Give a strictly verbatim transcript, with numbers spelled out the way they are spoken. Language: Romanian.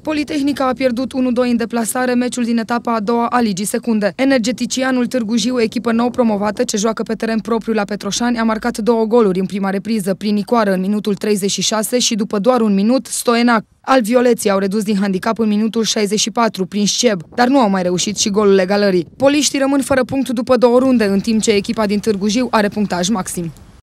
Politehnica a pierdut unu doi în deplasare meciul din etapa a doua a Ligii Secunde. Energeticianul Târgu Jiu, echipă nou promovată ce joacă pe teren propriu la Petroșani, a marcat două goluri în prima repriză, prin Nicoară în minutul treizeci și șase și după doar un minut, Stoenac. Alvioleții au redus din handicap în minutul șaizeci și patru prin Sceb, dar nu au mai reușit și golul egalării. Poliștii rămân fără punct după două runde, în timp ce echipa din Târgu Jiu are punctaj maxim.